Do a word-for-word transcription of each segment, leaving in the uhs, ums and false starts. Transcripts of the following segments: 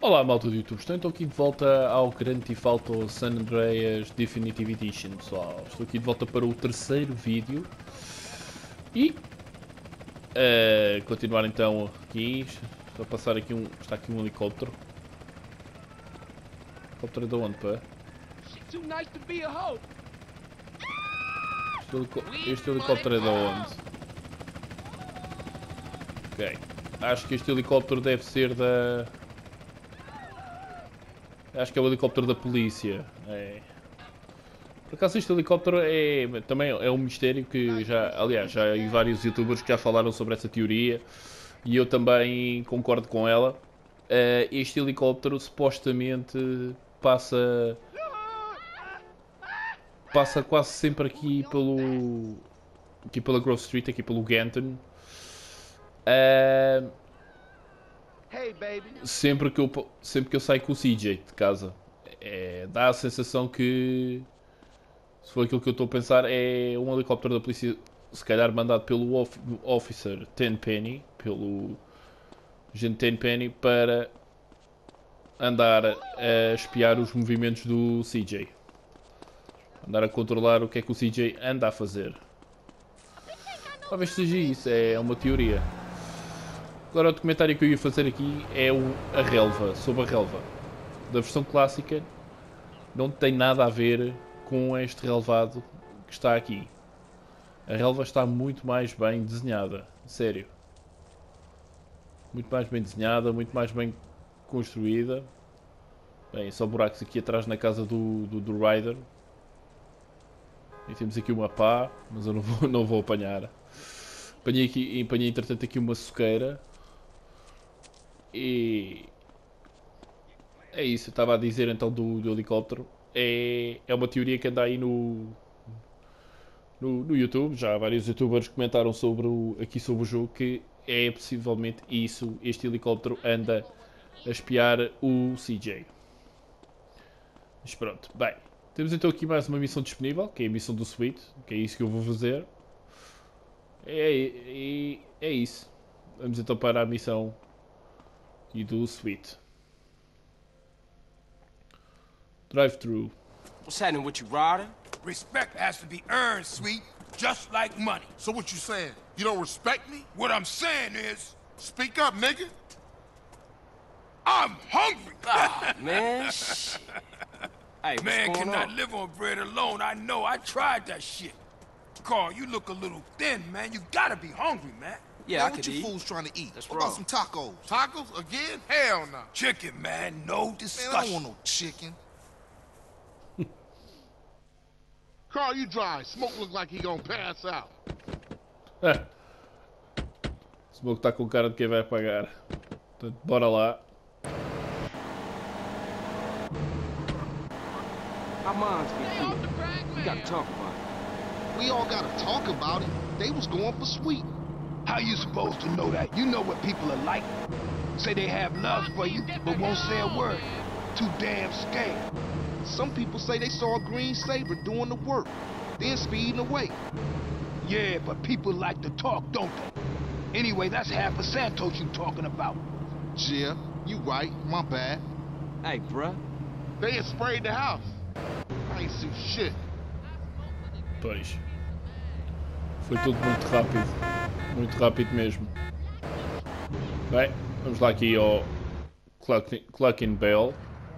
Olá malta do YouTube, estou aqui de volta ao Grand Theft Auto San Andreas Definitive Edition, pessoal. Estou aqui de volta para o terceiro vídeo e uh, continuar então aqui. Vou passar aqui um. Está aqui um helicóptero. Helicóptero de onde, pá? Este, helico este helicóptero é de onde? Ok. Acho que este helicóptero deve ser da. Acho que é o helicóptero da polícia. É. Por acaso este helicóptero é também é um mistério que já, aliás, já há vários youtubers que já falaram sobre essa teoria e eu também concordo com ela. Uh, este helicóptero supostamente passa passa quase sempre aqui pelo aqui pela Grove Street, aqui pelo Ganton. Uh, Sempre que, eu, sempre que eu saio com o C J de casa, é, dá a sensação que, se for aquilo que eu estou a pensar, é um helicóptero da polícia, se calhar mandado pelo of, Officer Tenpenny, pelo agente Tenpenny, para andar a espiar os movimentos do C J. Andar a controlar o que é que o C J anda a fazer. Talvez seja isso, é uma teoria. Agora o documentário que eu ia fazer aqui é o, a relva, sobre a relva. Da versão clássica não tem nada a ver com este relvado que está aqui. A relva está muito mais bem desenhada, sério. Muito mais bem desenhada, muito mais bem construída. Bem, só buracos aqui atrás na casa do, do, do Ryder. E temos aqui uma pá, mas eu não vou, não vou apanhar. Apanhei, aqui, apanhei entretanto aqui uma suqueira. E é isso, eu estava a dizer então do, do helicóptero. É, é uma teoria que anda aí no, no, no YouTube. Já vários youtubers comentaram sobre o, aqui sobre o jogo que é possivelmente isso. Este helicóptero anda a espiar o C J. Mas pronto, bem. Temos então aqui mais uma missão disponível, que é a missão do Sweet, que é isso que eu vou fazer. É, é, é isso. Vamos então para a missão e do Sweet. Drive-thru. What's happening with you, Ryder? Respect has to be earned, Sweet, just like money. So what you saying? You don't respect me? What I'm saying is, Speak up, nigga. I'm hungry. Ah, man. Hey, what's Man going cannot on? live on bread alone. I know. I tried that shit. Carl, you look a little thin, man. You gotta be hungry, man. Yeah, Man, I what could you eat. fools trying to eat? That's what about wrong. some tacos? Tacos? Again? Hell no. Chicken, man. No Man, discussion. I don't want no chicken. Carl, you dry. Smoke look like he gonna pass out. É. Smoke está com cara de quem vai pagar. Portanto, bora lá. How mine's get through? We gotta talk about it. We all gotta talk about it. They was going for Sweet. How you supposed to know that? You know what people are like. Say they have love for you, but won't say a word. Too damn scared. Some people say they saw a green Saber doing the work, then speeding away. Yeah, but people like to talk, don't they? Anyway, that's half of Santos you talking about. Yeah, you right. My bad. Hey, bruh. They had sprayed the house. I ain't see shit. Pois. Foi tudo muito rápido. Muito rápido mesmo. Bem, vamos lá aqui ao Clucking Bell.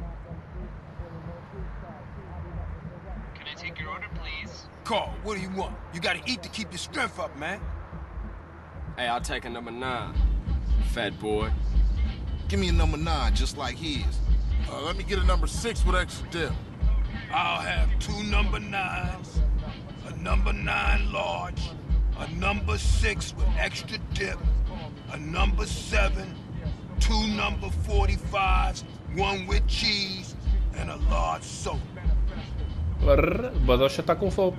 Can I take your order, please? Carl, what do you want? You gotta eat to keep your strength up, man. Hey, I'll take a number nine. Fat boy. Give me a number nine, just like his. Uh, let me get a number six with extra dip. I'll have two number nines, a number nine large, a number six with extra dip, a number seven, two number forty-fives, one with cheese, and a large soda. Brrr, o Badocha está com fome.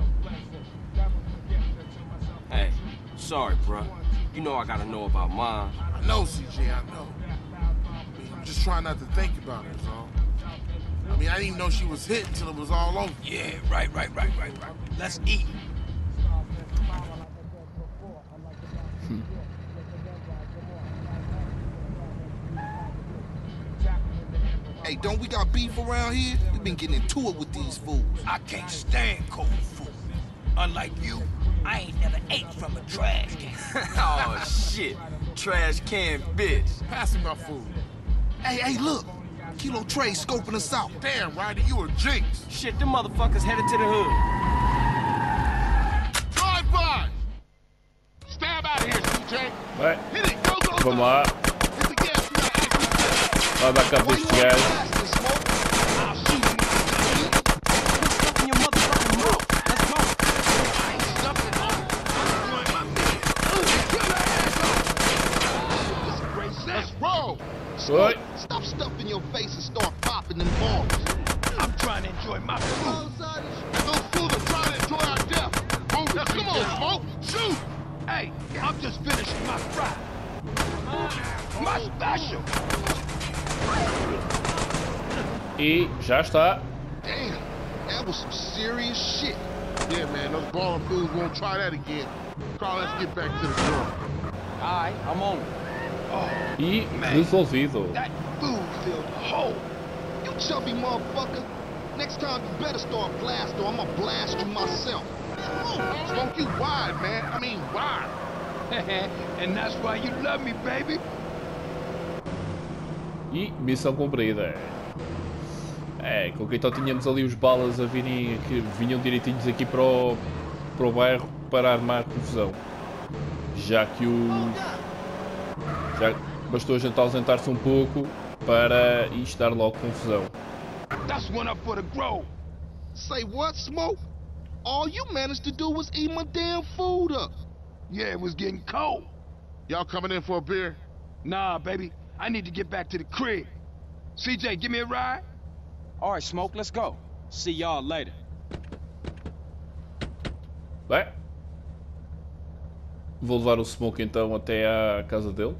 Hey, sorry, bruh. You know I gotta know about mine. I know, C J, I know. I mean, I'm just trying not to think about it, that's all. I mean, I didn't even know she was hit until it was all over. Yeah, right, right, right, right, right. Let's eat. Hey, don't we got beef around here? We've been getting into it with these fools. I can't stand cold food. Unlike you, I ain't never ate from a trash can. Oh, shit. Trash can bitch. Pass me my food. Hey, hey, look. Kilo Trey scoping us out. Damn, Ryder, you a jinx. Shit, them motherfuckers headed to the hood. Drive by. Stab out of here, C J. Bem, Hit it. Go, go, vamos go. lá. Hit the gas. You got access. Lá dar cabo destes gajos. I'll shoot you. Put in your motherfucking mouth. Let's go. I ain't stuffing on it. I'm doing my man. Kill that asshole. This is a great Let's sample. roll. Oi. Stop stuffing your face and start popping them balls. I'm trying to enjoy my food. Those fools are trying to enjoy our death. Move. Now, come on, Smoke. Shoot. Hey, I'm just finishing my fry. My special. E já está. Damn, that was some serious shit. Yeah, man, those balling fools won't try that again. Carl, let's get back to the girl. Alright, I'm on it. E resolvido. That food filled the hole. You chubby motherfucker. Next time you better start blast or I'ma blast you myself. Smoke, you wide, man. I mean, wide. And that's why you love me, baby. E missão cumprida. É, com que então tínhamos ali os balas a virem, que vinham direitinhos aqui para o, para o bairro para armar confusão. Já que o... Já bastou a gente ausentar-se um pouco para isto dar logo confusão. That's one up for the grove. Say what, Smoke? All you managed to do was eat my damn food up. Yeah, it was getting cold. Y'all coming in for a beer? Nah, baby, I need to get back to the crib. C J, give me a ride? Alright, Smoke, let's go. See y'all later. Bem, vou levar o Smoke então até à casa dele.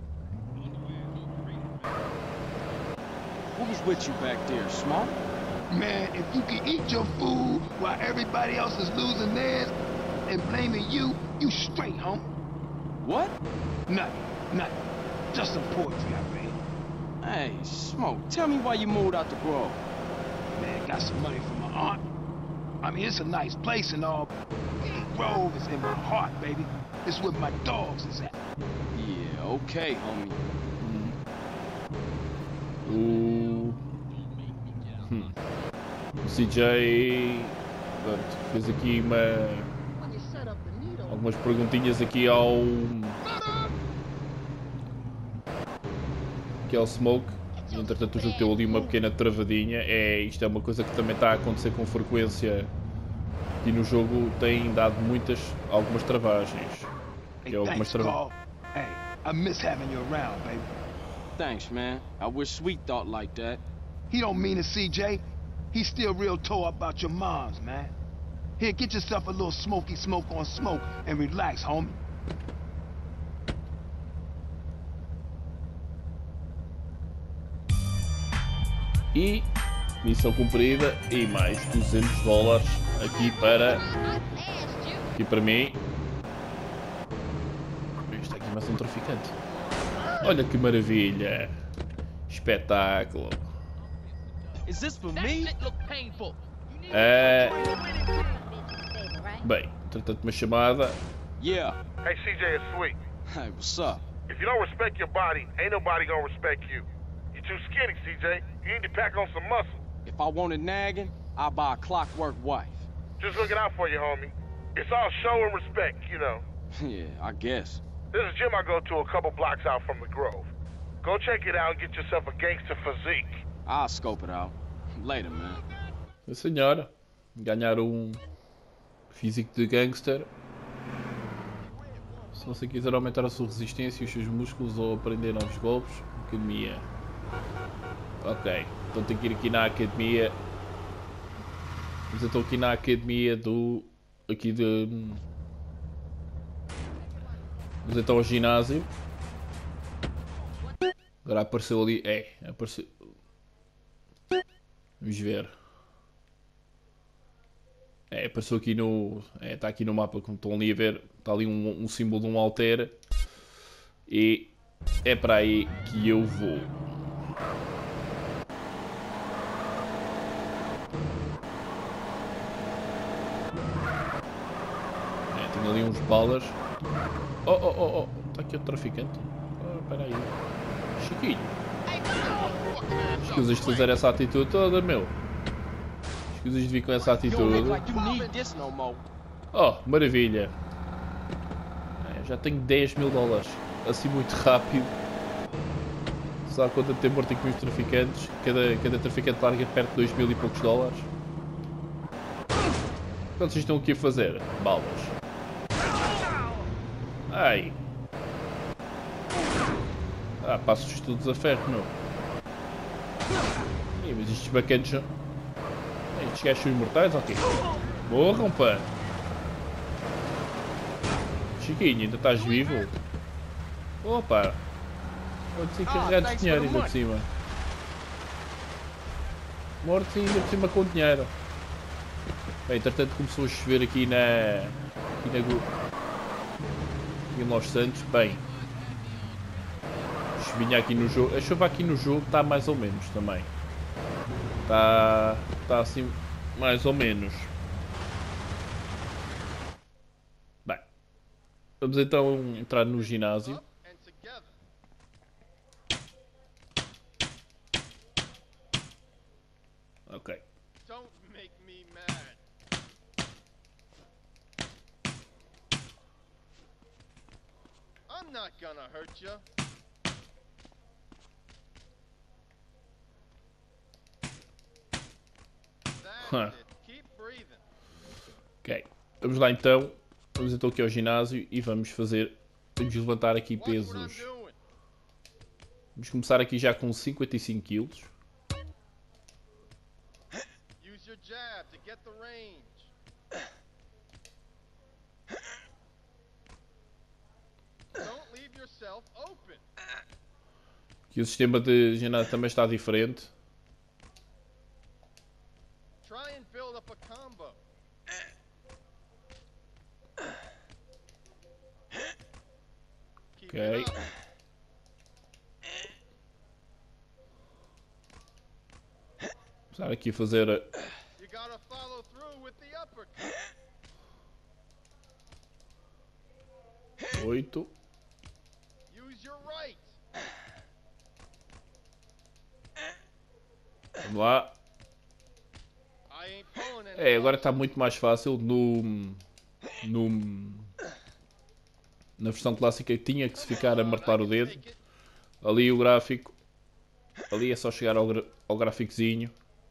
Who was with you back there, Smoke? Man, if you can eat your food while everybody else is losing theirs and blaming you, you straight, homie. What? Nothing, nothing. Just some poetry I read. Hey, Smoke, tell me why you moved out the Grove. Man, got some money from my aunt. I mean, it's a nice place and all. The Grove is in my heart, baby. It's where my dogs is at. Yeah, okay, homie. O... Hum. O C J pronto, fez aqui uma... algumas perguntinhas aqui ao... que é o Smoke. E, entretanto o jogo deu ali uma pequena travadinha. É, isto é uma coisa que também está a acontecer com frequência e no jogo tem dado muitas, algumas travagens. Hey, Que é algumas thanks, trava... Carl. Hey, I miss having you around, baby. Thanks, man. I wish Sweet thought like that. He don't mean it, C J. He's still real tore up about your moms, man. Here, get yourself a little smoky smoke on smoke and relax, homie. E missão cumprida e mais duzentos dólares aqui para aqui para mim. Está aqui mais um traficante. Olha que maravilha! Espetáculo! Is this for me? É... Bem, entretanto uma chamada. Yeah. Hey, C J, it's Sweet. Hey, what's up? If you don't respect your body, ain't nobody gonna respect you. You're too skinny, C J. You need to pack on some muscle. If I wanted nagging, I'd buy a clockwork wife. Just looking out for you, homie. It's all show and respect, you know. Yeah, I guess. There's a gym I go to a couple blocks out from the Grove. Go check it out and get yourself a gangster physique. I'll scope it out. Later, man. Sim, senhora. Ganhar um físico de gangster. Se você quiser aumentar a sua resistência e os seus músculos ou aprender novos golpes, academia. Ok, então tenho que ir aqui na academia. Mas eu estou aqui na academia do... aqui de... Vamos então ao ginásio. Agora apareceu ali... É, apareceu... Vamos ver. É, apareceu aqui no... É, está aqui no mapa, como estão ali a ver. Está ali um, um símbolo de um alter. E é para aí que eu vou. Tenho ali uns balas. Oh, oh, oh, oh. Está aqui o traficante. Oh, espera aí. Chiquinho. Escusas de fazer essa atitude toda, meu. Escusas de vir com essa atitude. Oh, maravilha. É, já tenho dez mil dólares. Assim muito rápido. Só a conta de ter morto aqui uns traficantes. Cada, cada traficante larga perto de dois mil e poucos dólares. O que vocês estão aqui a fazer? Balas. Ai. Ah, passos todos a ferro, não. Ih, mas estes bacanos são... Estes gajos são imortais, ok. Morram, pá. Chiquinho, ainda estás vivo? Opa. Vou-te ser carregado de dinheiro ainda por cima. Mortos ainda por cima com dinheiro. Bem, entretanto começou a chover aqui na... Aqui na... Aqui em Los Santos. Bem. Chuvinha aqui no jogo. A chuva aqui no jogo está mais ou menos também. Está... Está assim... Mais ou menos. Bem. Vamos então entrar no ginásio. Ok. I'm not gonna hurt you. Huh. Ok. Vamos lá então. Vamos então aqui ao ginásio e vamos fazer... Vamos levantar aqui pesos. Vamos começar aqui já com cinquenta e cinco quilos. Aqui o sistema de ginásio também está diferente. Ok. Começar aqui a fazer oito. Vamos lá. É, agora está muito mais fácil. No, no, na versão clássica tinha que se ficar a martelar o dedo. Ali o gráfico. Ali é só chegar ao, ao gráficozinho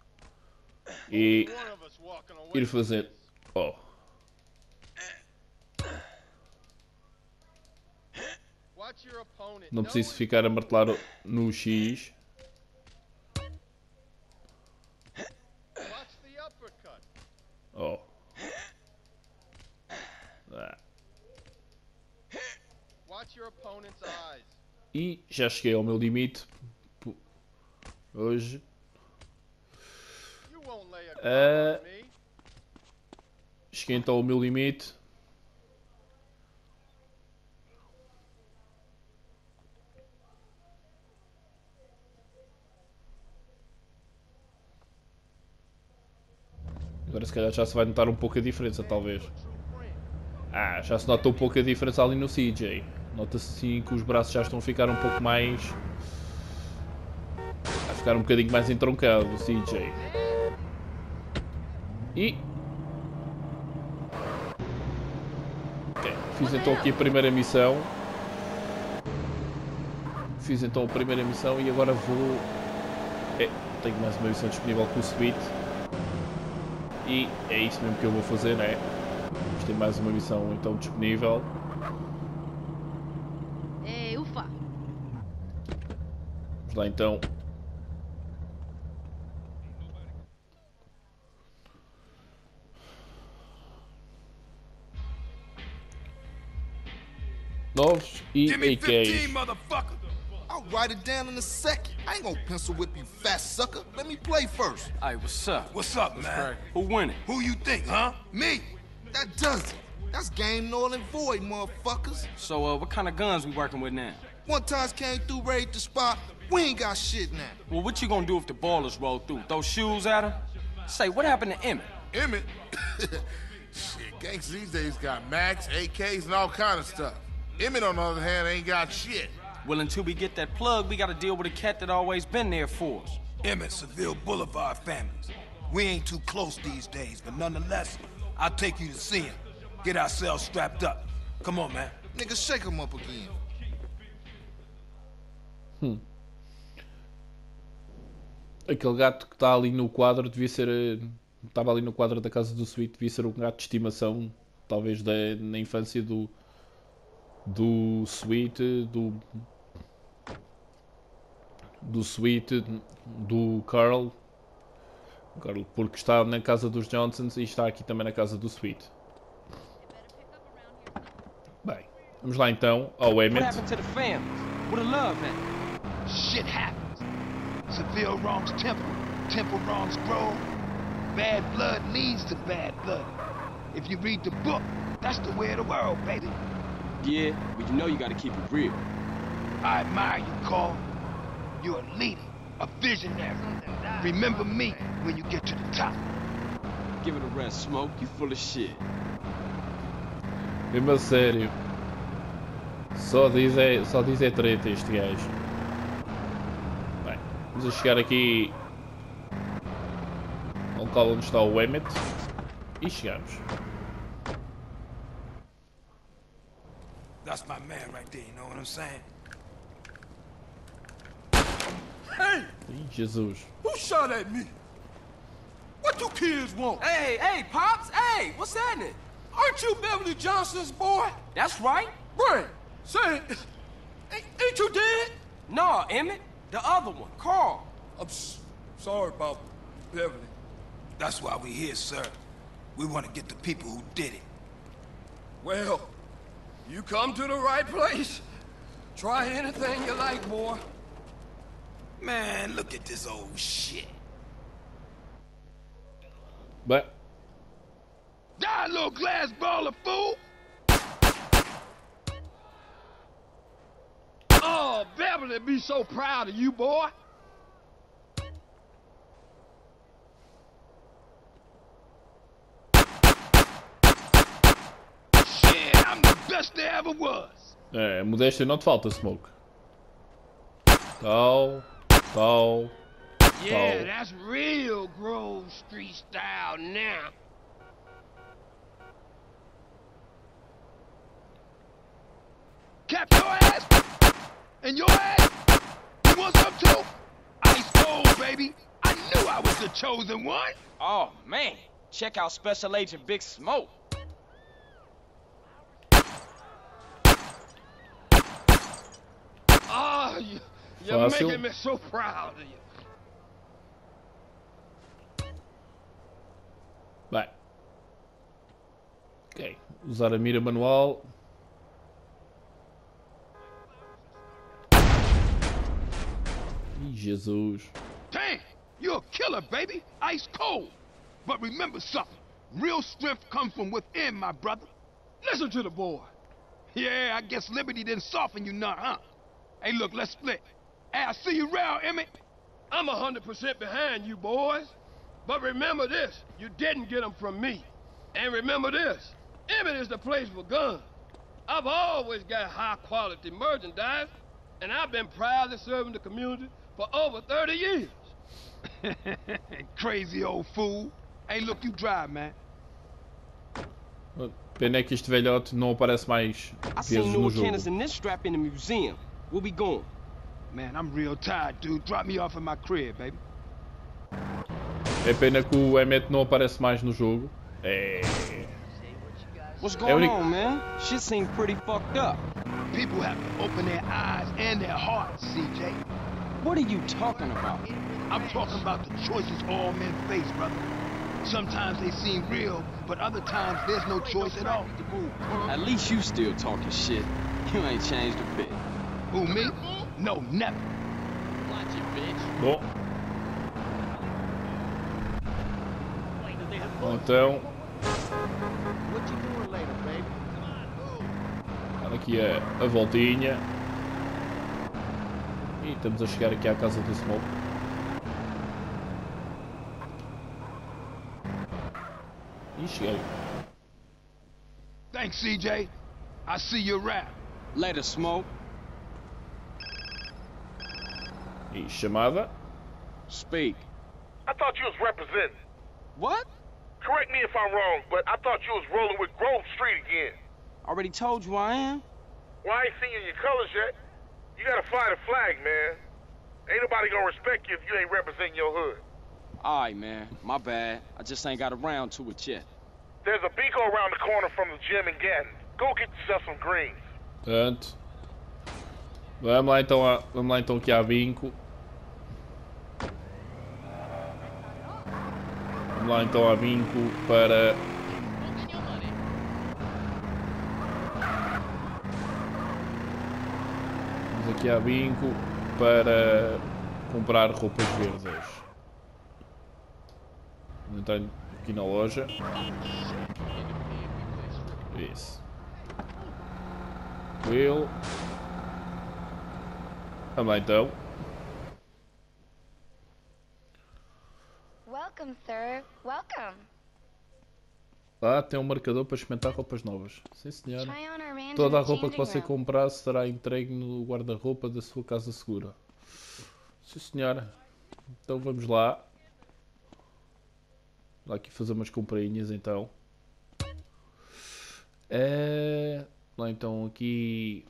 e ir fazer. Oh. Não preciso ficar a martelar no X. Oh. Ah. E já cheguei ao meu limite hoje. Uh, cheguei então ao meu limite. Agora se calhar já se vai notar um pouco a diferença, talvez. Ah, já se nota um pouco a diferença ali no C J. Nota-se sim que os braços já estão a ficar um pouco mais... A ficar um bocadinho mais entroncado o C J. E... Okay. Fiz então aqui a primeira missão. Fiz então a primeira missão e agora vou... É, tenho mais uma missão disponível com o Sweet. E é isso mesmo que eu vou fazer, né? Vamos ter mais uma missão então disponível. É, ufa! Vamos lá então. Novos e A Ks. I'll write it down in a second. I ain't gonna pencil whip you, fat sucker. Let me play first. Hey, what's up? What's up, man? Who winning? Who you think, huh? Me. That does it. That's game null and void, motherfuckers. So, uh, what kind of guns we working with now? One time came through, raided the spot. We ain't got shit now. Well, what you gonna do if the ballers roll through? Throw shoes at them? Say, what happened to Emmett? Emmett? Shit, Gangs these days got Macs, A Ks, and all kind of stuff. Emmett, on the other hand, ain't got shit. Well, until we get that plug, we gotta deal with a cat that always been there for us. Emmett, Seville Boulevard families. We ain't too close these days, but nonetheless, I'll take you to see him. Get ourselves strapped up. Come on, man. Nigga, shake him up again. Hum. Aquele gato que está ali no quadro devia ser. Estava ali no quadro da casa do Sweet, devia ser um gato de estimação, talvez da, na infância do. do Sweet, do. do Sweet, do Carl. Carl, porque está na casa dos Johnsons e está aqui também na casa do Sweet. Bem, vamos lá então ao What Emmett. happened to the families? Where the love at? Shit happens. Seville wrongs Temple, Temple wrongs Grove. Bad blood leads to bad blood. If you read the book, that's the way of the world, baby. Yeah, but you know you gotta keep it real. I admire you, Carl. You're a leader, a visionary. Remember me when you get to the top. Give it a rest, Smoke. You full of shit. Mesmo a sério. Só diz é, só diz é treta este gajo. Bem, vamos a chegar aqui ao local onde está o Emmett e chegamos. That's my man right there, you know what I'm saying? Hey! Ih, Jesus. Who shot at me? What you kids want? Hey, hey, Pops! Hey, what's happening? Aren't you Beverly Johnson's boy? That's right. Right. Say, ain't, ain't you dead? No, Emmett. The other one, Carl. I'm s sorry about Beverly. That's why we here, sir. We want to get the people who did it. Well, you come to the right place. Try anything you like, boy. Man, look at this old shit. Bem, Die, little glass baller, fool! Oh, Beverly be so proud of you, boy. Shit, I'm the best there ever was. é, modéstia não te falta, Smoke. Tal, tal, Yeah, tal. that's real Grove Street style now. Cap your ass? And your ass? You want some too? Ice cold, baby. I knew I was the chosen one. Oh, man. Check out Special Agent Big Smoke. Oh, you, you're Fácil. making me so proud of you. Bem. Ok. Usar a mira manual. Ih, Jesus. Damn, you're a killer, baby. Ice cold. But remember something. Real strength comes from within, my brother. Listen to the boy. Yeah, I guess Liberty didn't soften you none, huh? Hey, look, let's split. Hey, I see you round, Emmett. I'm one hundred percent behind you, boys. But remember this, you didn't get them from me. And remember this, Emmett is the place for guns. I've always got high-quality merchandise, and I've been proudly serving the community for over thirty years. Crazy old fool. Hey, look, you drive, man. Pena é que este velhote não aparece mais I vezes seen no new jogo. cannons in this strap in the museum. Where we going? Man, I'm real tired, dude. Drop me off at my crib, baby. É pena que o Emmett não aparece mais no jogo. É. What's É going único- on, man? Shit seems pretty fucked up. People have to open their eyes and their hearts, C J. What are you talking about? I'm talking about the choices all men face, brother. Sometimes they seem real, but other times there's no choice at all. At least you still talking shit. You ain't changed a bit. Who, me? No, never. Bom. Então. Dar aqui a, a voltinha. E estamos a chegar aqui à casa do Smoke. E cheguei. Thanks, C J. I see you rap. Later, Smoke. E chamada. Speak. I thought you was representing. What? Correct me if I'm wrong, but I thought you was rolling with Grove Street again. Already told you I am. Well, I ain't seen you in your colors yet. You gotta fly the flag, man. Ain't nobody gonna respect you if you ain't representing your hood. Alright, man. My bad. I just ain't got around to it yet. There's a Beaco around the corner from the gym in Gatton. Go get yourself some greens. Pronto. Vamos lá então, a, vamos lá então aqui à vinco. Vamos lá então à vinco para... Vamos aqui à vinco para comprar roupas verdes. Vou entrar aqui na loja. Isso. Will. Vamos lá então. Welcome, sir. Welcome. Lá tem um marcador para experimentar roupas novas. Sim, senhora. Try on our man Toda a in the roupa que changing você room. comprar será entregue no guarda-roupa da sua casa segura. Sim, senhora. Então vamos lá. Vou aqui fazer umas comprinhas então. É... Lá então aqui...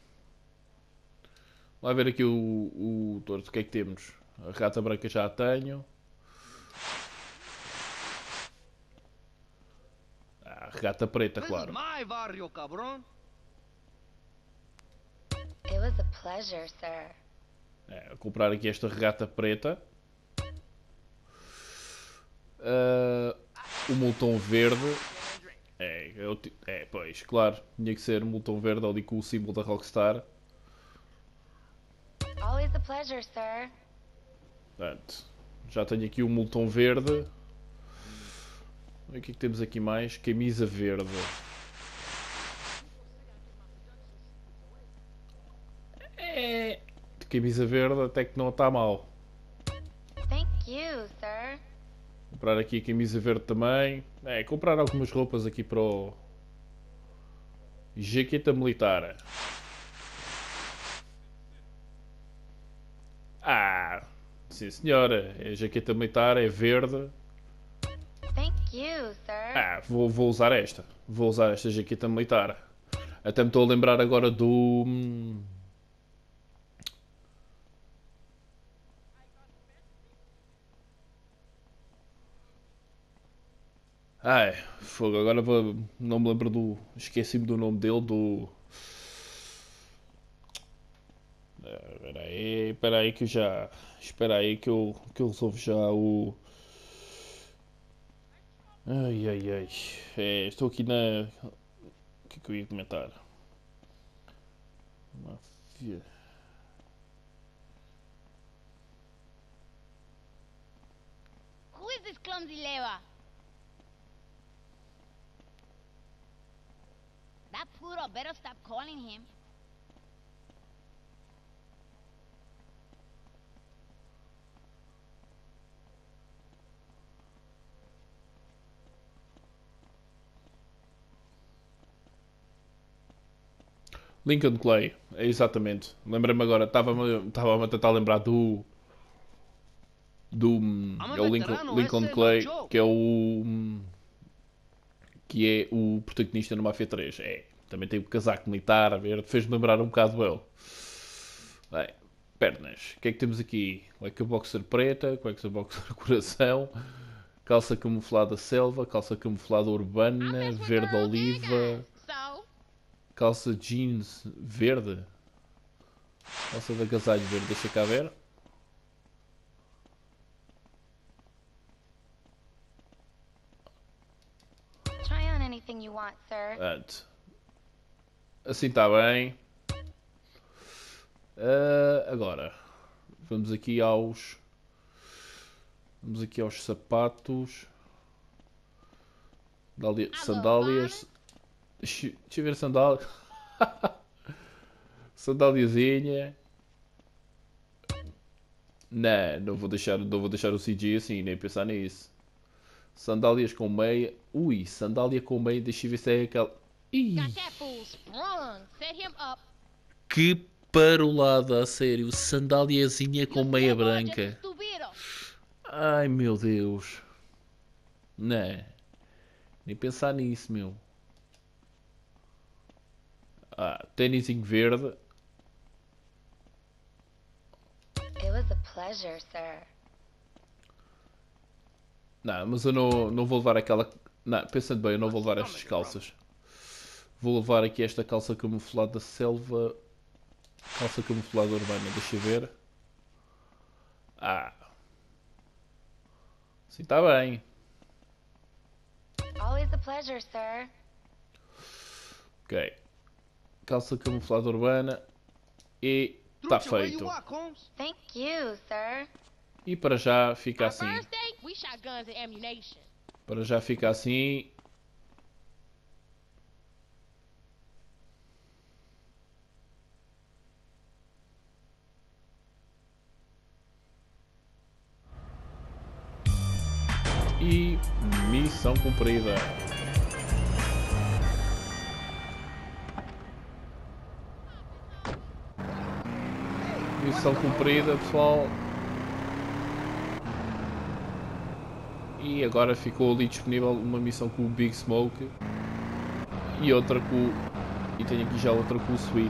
Lá ver aqui o, o torto. O que é que temos? A rata branca já a tenho. Ah, a rata preta, claro. It was a pleasure, sir. É, vou comprar aqui esta regata preta. Uh, o multão verde. É, eu, é, pois, claro. Tinha que ser multão verde ali com o símbolo da Rockstar. Always a pleasure, sir. Portanto, já tenho aqui o multão verde. O que é que temos aqui mais? Camisa verde. É, de camisa verde até que não está mal. Thank you, sir. Comprar aqui a camisa verde também. É, comprar algumas roupas aqui para o... Jaqueta militar. Ah, sim senhora. A jaqueta militar é verde. Thank you, sir. Ah, vou, vou usar esta. Vou usar esta jaqueta militar. Até me estou a lembrar agora do... Ai, fogo, agora vou, não me lembro do... Esqueci-me do nome dele, do... Espera aí, espera aí que eu já... Espera aí que eu, que eu resolvo já o... Ai, ai, ai... É, estou aqui na... O que é que eu ia comentar? Mafia... Who is this clumsy leva? That poodle better stop calling him. Lincoln Clay, é exatamente. Lembrei-me agora, estava-me estava a tentar lembrar do... Do... É o Lincoln, Lincoln Clay, que é o... Que é o protagonista no Mafia três. É, também tem o casaco militar, a ver, fez-me lembrar um bocado ele. Bem, pernas. O que é que temos aqui? Cueca boxer preta, cueca boxer coração, calça camuflada selva, calça camuflada urbana, verde oliva, calça jeans verde, calça de agasalho verde, deixa cá ver. Try on anything you want, sir. Pronto. Assim está bem. Uh, agora vamos aqui aos vamos aqui aos sapatos. Sandália, sandálias. Deixa, deixa eu ver sandália. Sandáliazinha. Não, não vou deixar, não vou deixar o C G assim, nem pensar nisso. Sandálias com meia. Ui, sandália com meia. Deixa eu ver se é aquela. Ih. Got that fool sprung. Set him up. Que parolada, a sério. Sandáliazinha com meia branca. Estúpido. Ai, meu Deus. Não. Nem pensar nisso, meu. Ah, tênisinho verde. It was a pleasure, sir. Não, mas eu não, não vou levar aquela... Não, pensando bem, eu não vou levar estas calças. Vou levar aqui esta calça camuflada da selva. Calça camuflada urbana, deixa eu ver. Ah. Sim, está bem. Always a pleasure, sir. Ok. Calça camuflada urbana. E está feito. Thank you, sir. E para já fica assim. First date, we shot guns and ammunition. Para já fica assim. E missão cumprida. Missão cumprida, pessoal. E agora ficou ali disponível uma missão com o Big Smoke e outra com... E tenho aqui já outra com o Sweet.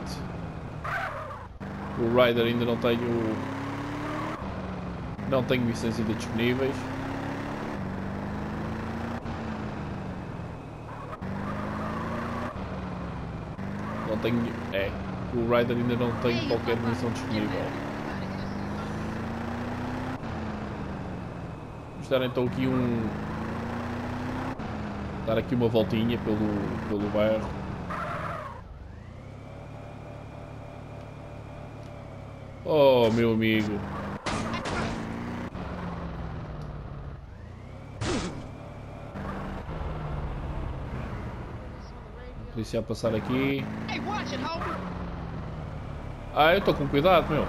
O Ryder ainda não tenho... Não tenho missões ainda disponíveis. Não tenho... É, o Ryder ainda não tem qualquer missão disponível. Vamos dar então aqui um... Dar aqui uma voltinha pelo, pelo bairro. Oh, meu amigo. Polícia a passar aqui. Ah, eu estou com cuidado, meu.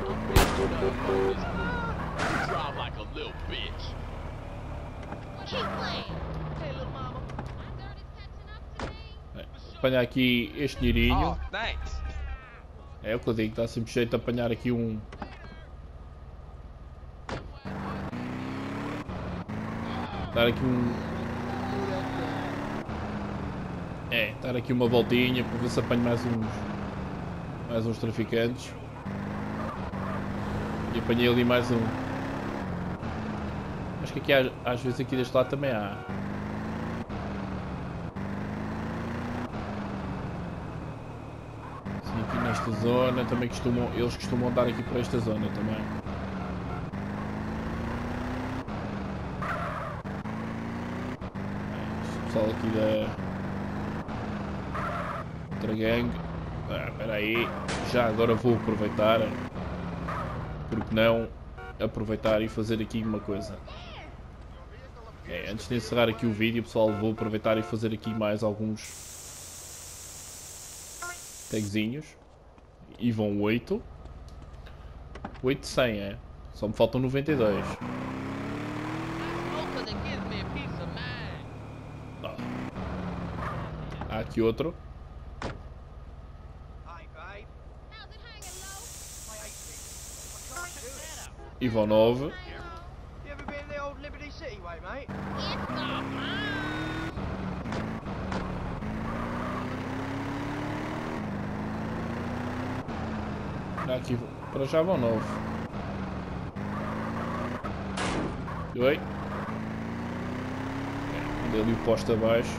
Apanhar aqui este dinheirinho. É o que eu digo, está sempre cheio de apanhar aqui um... Dar aqui um... É, dar aqui uma voltinha para ver se apanho mais uns... Mais uns traficantes. E apanhei ali mais um. Acho que aqui há, às vezes aqui deste lado também há. Sim, aqui nesta zona também costumam, eles costumam dar aqui para esta zona também. Este pessoal aqui da outra gangue. Ah, espera aí, já agora vou aproveitar, porque não aproveitar e fazer aqui uma coisa. É, antes de encerrar aqui o vídeo, pessoal, vou aproveitar e fazer aqui mais alguns tagzinhos. E vão oito. oito de cem, é? Só me faltam noventa e dois. Ah. Há aqui outro. E vão nove. Aqui para já vão nove. Oi. Mandei ali o posto abaixo.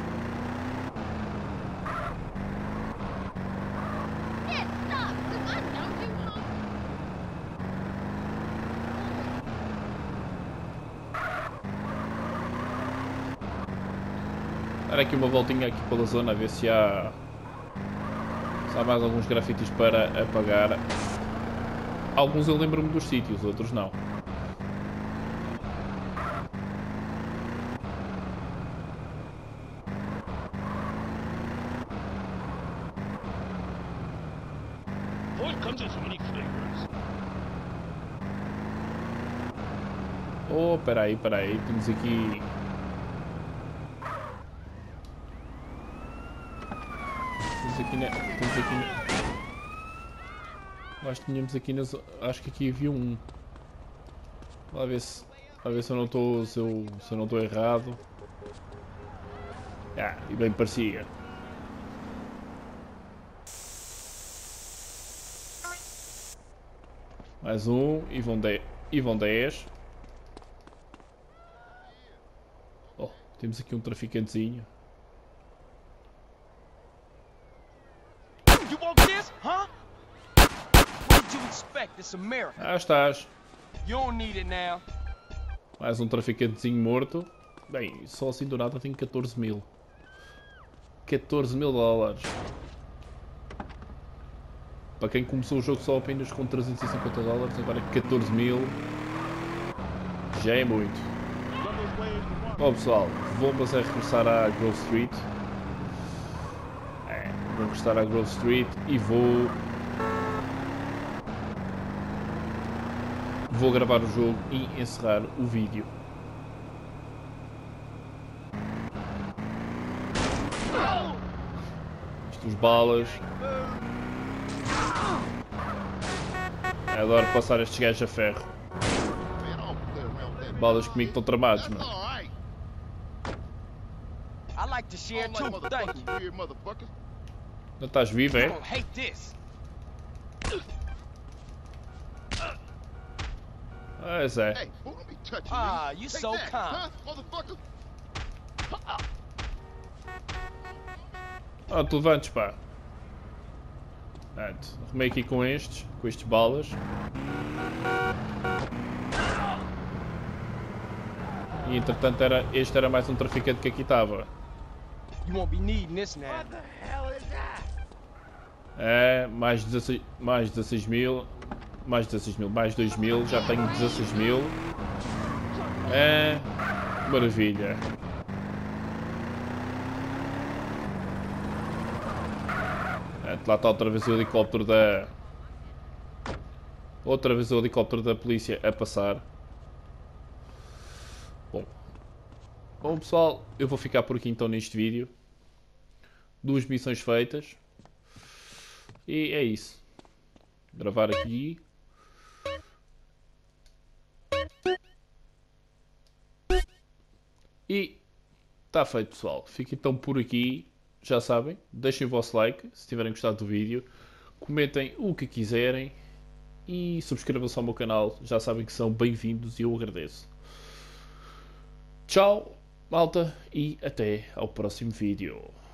Dar aqui uma voltinha aqui pela zona a ver se há, se há mais alguns grafites para apagar. Alguns eu lembro-me dos sítios, outros não. Oh, peraí, peraí, temos aqui... aqui na... Temos aqui na... Nós tínhamos aqui nas... Acho que aqui havia um. Lá ver se... Lá ver se eu não estou... Se eu, se eu não estou errado. Ah, e bem parecia. Mais um. E vão dez. E vão dez. Oh, temos aqui um traficantezinho. You want this, huh? What did you expect? It's America. Ah, estás. You don't need it now. Mais um traficantezinho morto. Bem, só assim do nada tenho catorze mil. catorze mil dólares. Para quem começou o jogo só apenas com trezentos e cinquenta dólares, agora catorze mil. Já é muito. Bom pessoal, vamos a regressar à Grove Street. É, vou regressar à Grove Street e vou... Vou gravar o jogo e encerrar o vídeo. Isto, os balas. Eu adoro passar estes gajos a ferro. Balas comigo estão tramados, mano. I like to share too. Thank you. Não estás vivo, é? You hate this. Ah, é Zé. Ah, you so kind. Ah, tu levantes, pá. Portanto, arrumei aqui com estes, com estes balas. E entretanto era, este era mais um traficante que aqui estava. You won't be needing this now. É, mais dezasseis, mais dezasseis mil, mais dezasseis mil, mais dois mil, já tenho dezasseis mil. É, maravilha. É, lá está outra vez o helicóptero da... Outra vez o helicóptero da polícia a passar. Bom. Bom pessoal, eu vou ficar por aqui então neste vídeo. Duas missões feitas. E é isso. Gravar aqui. E está feito, pessoal. Fico então por aqui. Já sabem, deixem o vosso like se tiverem gostado do vídeo. Comentem o que quiserem. E subscrevam-se ao meu canal. Já sabem que são bem-vindos e eu agradeço. Tchau, malta. E até ao próximo vídeo.